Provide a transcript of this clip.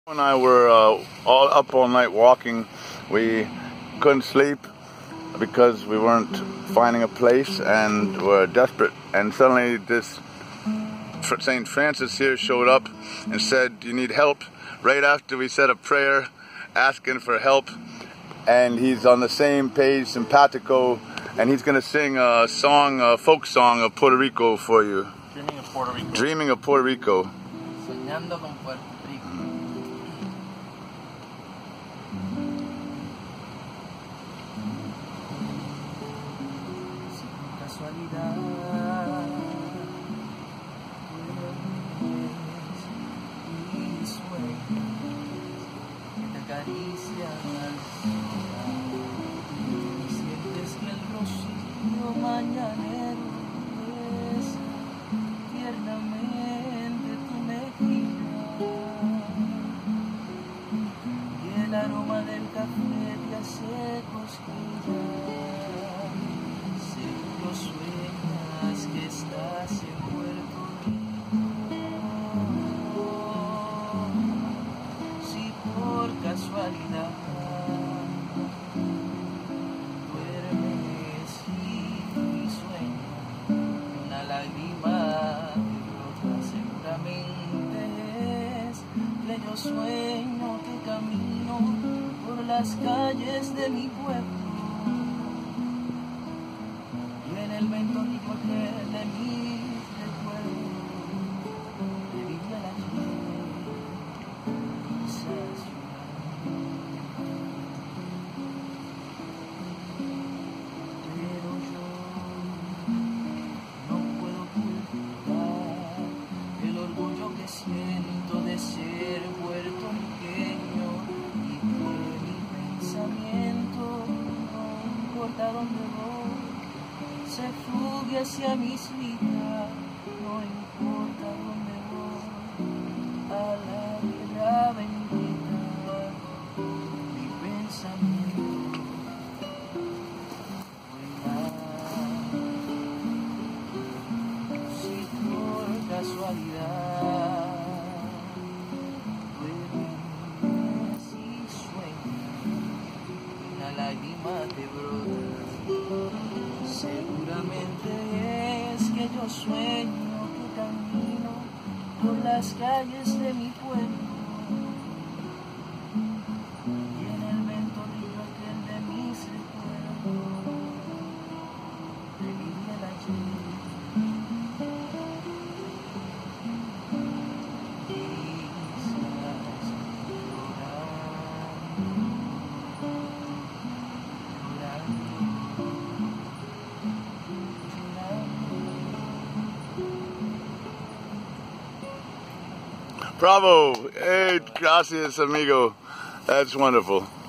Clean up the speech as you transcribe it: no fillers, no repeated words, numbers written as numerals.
And I were all up all night walking. We couldn't sleep because we weren't finding a place and were desperate. And suddenly this St. Francis here showed up and said, "You need help?" Right after we said a prayer asking for help. And he's on the same page, simpatico, and he's going to sing a song, a folk song of Puerto Rico for you. Dreaming of Puerto Rico. Dreaming of Puerto Rico. Soñando con Puerto Rico. Si por casualidad duermes y sueñas que te acarician al soñar y sientes que el rocío mañanero besa tiernamente tu mejilla y el aroma del café te hace cosquillas. Seguro sueñas que estás en Puerto Rico. Si por casualidad duermes y sueñas, una lágrima te brota, seguramente es que yo sueño que camino por las calles de mi pueblo. Y en el ventorrillo aquel de mis recuerdos, de vivía la gente, esa ciudad. Pero yo no puedo ocultar el orgullo que siento de ser puertorriqueño y que mi pensamiento, no importa dónde voy, se fluye hacia mis vidas, no importa dónde voy, a la tierra bendita, mi pensamiento vuela. Si por casualidad duermes y sueñas, una lágrima te brota, seguramente es que yo sueño que camino por las calles de mi pueblo. Y en el ventorrillo aquel de mis recuerdos, de mi día ayer. Bravo! Hey, gracias, amigo. That's wonderful.